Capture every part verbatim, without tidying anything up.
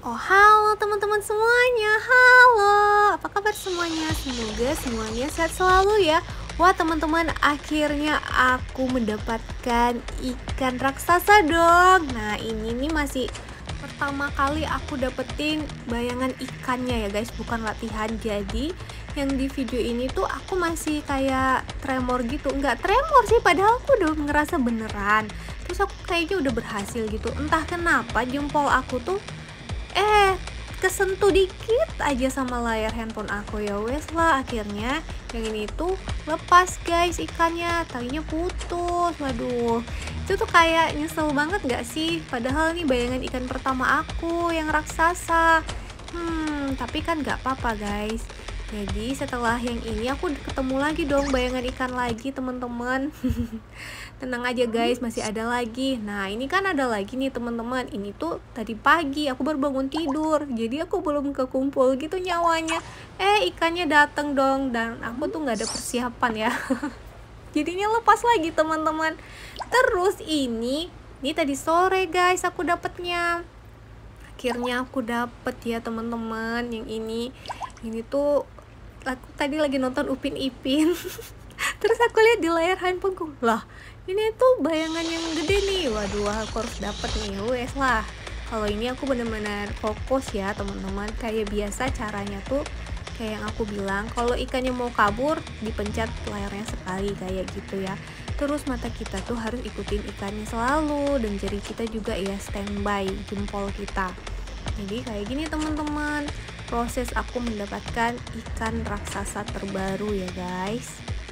Oh halo teman-teman semuanya, halo, apa kabar semuanya? Semoga semuanya sehat selalu ya. Wah teman-teman, akhirnya aku mendapatkan ikan raksasa dong. Nah ini nih masih pertama kali aku dapetin bayangan ikannya ya guys, bukan latihan. Jadi yang di video ini tuh aku masih kayak tremor gitu. Enggak tremor sih, padahal aku udah ngerasa beneran. Terus aku kayaknya udah berhasil gitu. Entah kenapa jempol aku tuh eh kesentuh dikit aja sama layar handphone aku. Ya wes lah, akhirnya yang ini tuh lepas guys ikannya, talinya putus. Waduh, itu tuh kayak nyesel banget gak sih, padahal nih bayangan ikan pertama aku yang raksasa. Hmm tapi kan gak apa-apa guys. Jadi setelah yang ini aku ketemu lagi dong bayangan ikan lagi teman-teman. Tenang aja guys, masih ada lagi. Nah ini kan ada lagi nih teman-teman. Ini tuh tadi pagi aku baru bangun tidur, jadi aku belum kekumpul gitu nyawanya. Eh ikannya dateng dong, dan aku tuh nggak ada persiapan ya. Jadinya lepas lagi teman-teman. Terus ini, ini tadi sore guys aku dapetnya. Akhirnya aku dapet ya teman-teman yang ini. Ini tuh aku tadi lagi nonton Upin Ipin. Terus aku lihat di layar handphoneku, lah ini tuh bayangan yang gede nih. Waduh, aku harus dapet nih. Wes lah, kalau ini aku bener-bener fokus ya teman-teman. Kayak biasa caranya tuh kayak yang aku bilang, kalau ikannya mau kabur dipencet layarnya sekali kayak gitu ya. Terus mata kita tuh harus ikutin ikannya selalu, dan jari kita juga ya standby jempol kita. Jadi kayak gini teman-teman proses aku mendapatkan ikan raksasa terbaru ya guys.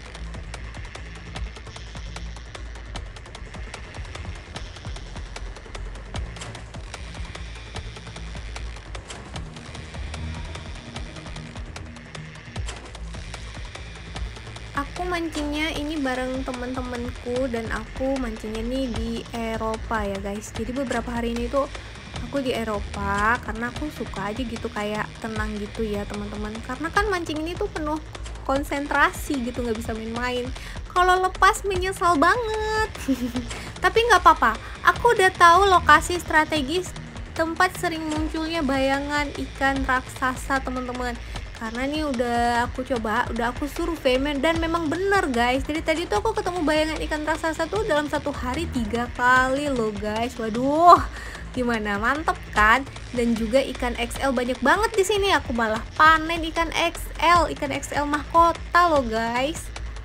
Aku mancingnya ini bareng temen-temenku, dan aku mancingnya nih di Eropa ya guys. Jadi beberapa hari ini tuh aku di Eropa karena aku suka aja gitu, kayak tenang gitu ya teman-teman. Karena kan mancing ini tuh penuh konsentrasi gitu, nggak bisa main-main. Kalau lepas menyesal banget. Tapi nggak apa-apa, aku udah tahu lokasi strategis tempat sering munculnya bayangan ikan raksasa teman-teman. Karena nih udah aku coba, udah aku survei, dan memang bener guys. Jadi tadi tuh aku ketemu bayangan ikan raksasa tuh dalam satu hari tiga kali loh guys. Waduh, gimana, mantep kan? Dan juga ikan X L banyak banget di sini. Aku malah panen ikan X L, ikan X L mahkota loh guys.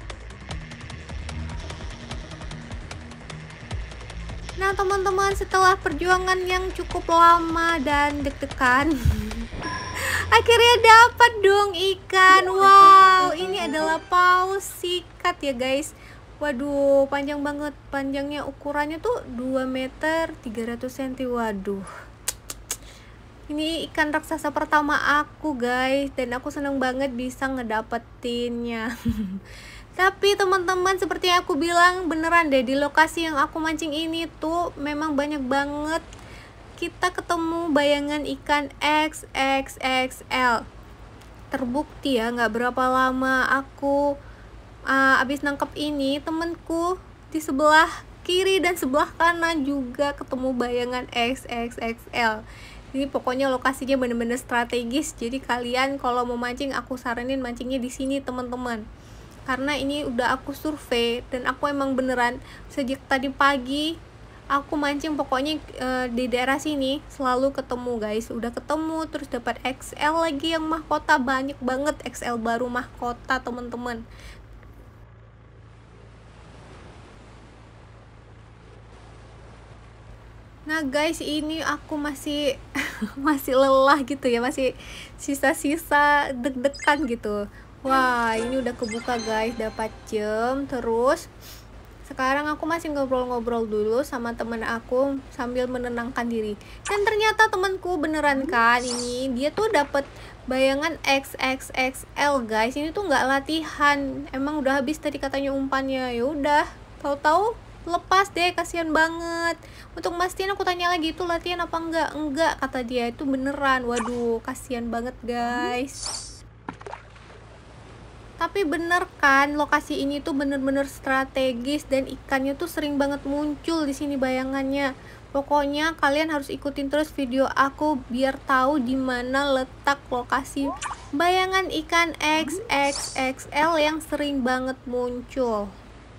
Nah teman-teman, setelah perjuangan yang cukup lama dan deg-degan, akhirnya dapat dong ikan. Wow, ini adalah paus sikat ya guys. Waduh, panjang banget. Panjangnya ukurannya tuh dua meter tiga ratus sentimeter. Waduh, ini ikan raksasa pertama aku guys, dan aku seneng banget bisa ngedapetinnya. Tapi teman-teman, seperti yang aku bilang, beneran deh di lokasi yang aku mancing ini tuh memang banyak banget kita ketemu bayangan ikan X X X L. Terbukti ya, nggak berapa lama aku uh, abis nangkep ini, temenku di sebelah kiri dan sebelah kanan juga ketemu bayangan X X X L. Ini pokoknya lokasinya bener-bener strategis. Jadi kalian kalau mau mancing, aku saranin mancingnya di sini teman-teman. Karena ini udah aku survei, dan aku emang beneran sejak tadi pagi aku mancing pokoknya e, di daerah sini selalu ketemu guys. Udah ketemu, terus dapat X L lagi yang mahkota, banyak banget X L baru mahkota teman-teman. Nah guys, ini aku masih masih lelah gitu ya, masih sisa-sisa deg-degan gitu. Wah, ini udah kebuka guys, dapat jam. Terus sekarang aku masih ngobrol-ngobrol dulu sama temen aku sambil menenangkan diri. Dan ternyata temanku beneran kan, ini dia tuh dapat bayangan X X X L guys. Ini tuh nggak latihan, emang udah habis tadi katanya umpannya. Ya udah, tahu-tahu lepas deh, kasihan banget. Untuk mastiin aku tanya lagi, itu latihan apa enggak? Enggak, kata dia, itu beneran. Waduh, kasihan banget guys. Tapi bener kan, lokasi ini tuh bener-bener strategis, dan ikannya tuh sering banget muncul di sini bayangannya. Pokoknya kalian harus ikutin terus video aku biar tahu di mana letak lokasi bayangan ikan X X X L yang sering banget muncul.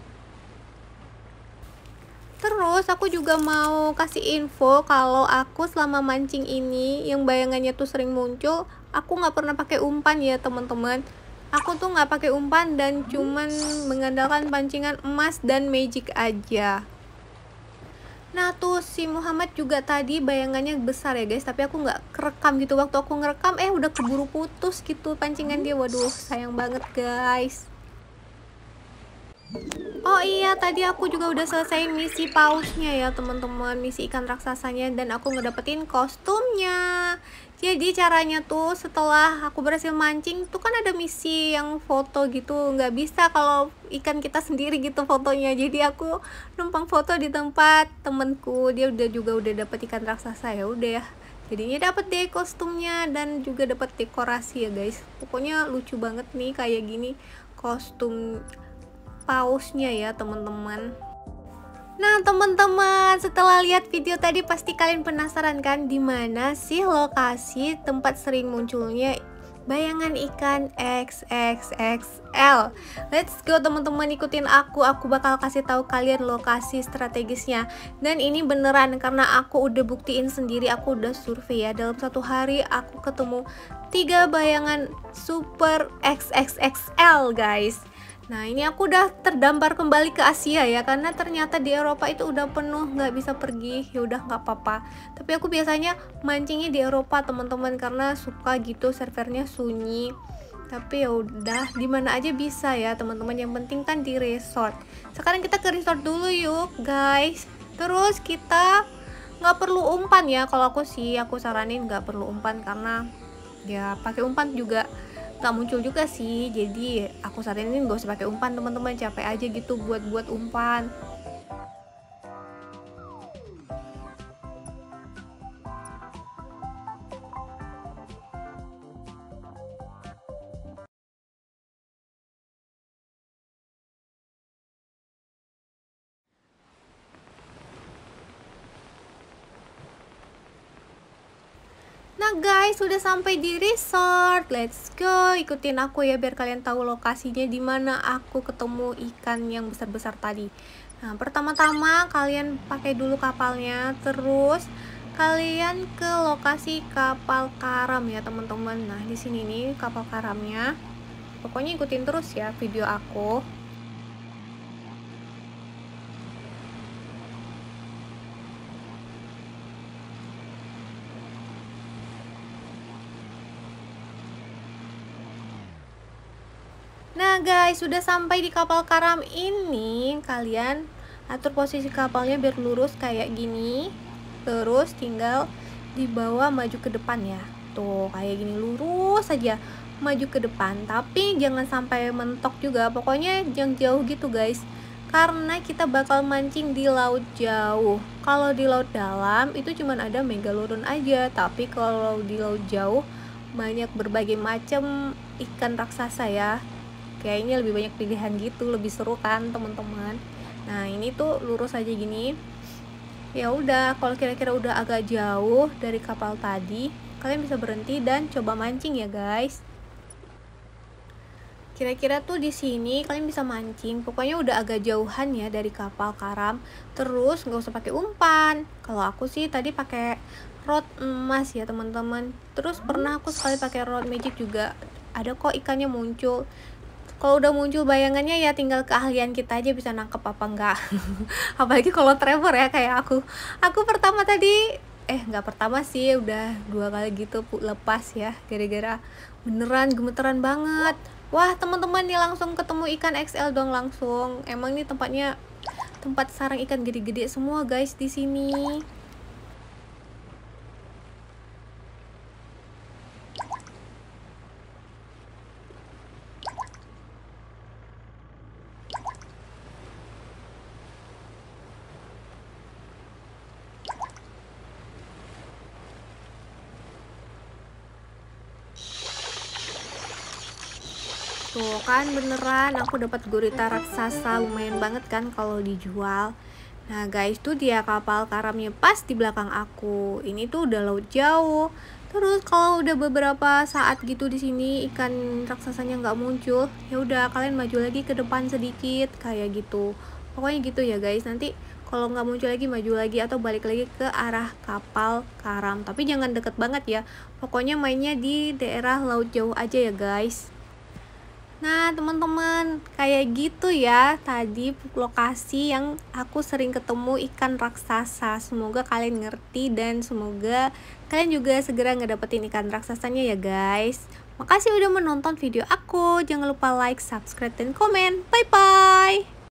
Terus aku juga mau kasih info kalau aku selama mancing ini yang bayangannya tuh sering muncul, aku nggak pernah pakai umpan ya teman-teman. Aku tuh nggak pakai umpan dan cuman mengandalkan pancingan emas dan magic aja. Nah tuh si Muhammad juga tadi bayangannya besar ya guys, tapi aku nggak kerekam gitu. Waktu aku ngerekam eh udah keburu putus gitu pancingan dia. Waduh sayang banget guys. Oh iya, tadi aku juga udah selesai misi pausnya ya teman-teman, misi ikan raksasanya, dan aku ngedapetin kostumnya. Jadi caranya tuh setelah aku berhasil mancing tuh kan ada misi yang foto gitu, nggak bisa kalau ikan kita sendiri gitu fotonya. Jadi aku numpang foto di tempat temenku, dia udah juga udah dapet ikan raksasa, ya udah ya. Jadinya dapet deh kostumnya dan juga dapet dekorasi ya guys. Pokoknya lucu banget nih kayak gini kostum pausnya ya teman-teman. Nah teman-teman, setelah lihat video tadi pasti kalian penasaran kan di mana sih lokasi tempat sering munculnya bayangan ikan X X X L. Let's go teman-teman, ikutin aku. Aku bakal kasih tahu kalian lokasi strategisnya. Dan ini beneran karena aku udah buktiin sendiri, aku udah survei ya. Dalam satu hari aku ketemu tiga bayangan super X X X L guys. Nah ini aku udah terdampar kembali ke Asia ya, karena ternyata di Eropa itu udah penuh, nggak bisa pergi. Ya udah nggak apa-apa, tapi aku biasanya mancingnya di Eropa teman-teman karena suka gitu servernya sunyi. Tapi ya udah di mana aja bisa ya teman-teman, yang penting kan di resort. Sekarang kita ke resort dulu yuk guys. Terus kita nggak perlu umpan ya, kalau aku sih aku saranin nggak perlu umpan karena ya pakai umpan juga nggak muncul juga sih. Jadi aku saranin gak usah pakai umpan teman-teman, capek aja gitu buat buat umpan. Nah guys, sudah sampai di resort. Let's go, ikutin aku ya biar kalian tahu lokasinya di mana aku ketemu ikan yang besar-besar tadi. Nah, pertama-tama kalian pakai dulu kapalnya, terus kalian ke lokasi kapal karam ya teman-teman. Nah, di sini nih kapal karamnya. Pokoknya ikutin terus ya video aku. Nah guys, sudah sampai di kapal karam ini. Kalian atur posisi kapalnya biar lurus kayak gini. Terus tinggal dibawa maju ke depan ya. Tuh kayak gini, lurus saja maju ke depan. Tapi jangan sampai mentok juga. Pokoknya jangan jauh gitu guys, karena kita bakal mancing di laut jauh. Kalau di laut dalam itu cuman ada megalodon aja. Tapi kalau di laut jauh banyak berbagai macam ikan raksasa ya. Kayaknya lebih banyak pilihan gitu, lebih seru kan teman-teman. Nah ini tuh lurus aja gini. Ya udah, kalau kira-kira udah agak jauh dari kapal tadi, kalian bisa berhenti dan coba mancing ya guys. Kira-kira tuh di sini kalian bisa mancing. Pokoknya udah agak jauhan ya dari kapal karam. Terus nggak usah pakai umpan. Kalau aku sih tadi pakai rod emas ya teman-teman. Terus pernah aku sekali pakai rod magic juga. Ada kok ikannya muncul. Kalau udah muncul bayangannya ya tinggal keahlian kita aja bisa nangkep apa enggak. Apalagi kalau Trevor ya kayak aku. Aku pertama tadi eh nggak pertama sih, udah dua kali gitu lepas ya, gara-gara beneran gemeteran banget. Wah teman-teman, nih langsung ketemu ikan X L dong langsung. Emang ini tempatnya tempat sarang ikan gede-gede semua guys di sini. Tuh kan beneran aku dapat gurita raksasa, lumayan banget kan kalau dijual. Nah guys, tuh dia kapal karamnya pas di belakang aku. Ini tuh udah laut jauh. Terus kalau udah beberapa saat gitu di sini ikan raksasanya nggak muncul, ya udah kalian maju lagi ke depan sedikit kayak gitu. Pokoknya gitu ya guys. Nanti kalau nggak muncul lagi maju lagi atau balik lagi ke arah kapal karam. Tapi jangan deket banget ya. Pokoknya mainnya di daerah laut jauh aja ya guys. Nah teman-teman, kayak gitu ya tadi lokasi yang aku sering ketemu ikan raksasa. Semoga kalian ngerti dan semoga kalian juga segera ngedapetin ikan raksasanya ya guys. Makasih udah menonton video aku. Jangan lupa like, subscribe, dan komen. Bye bye.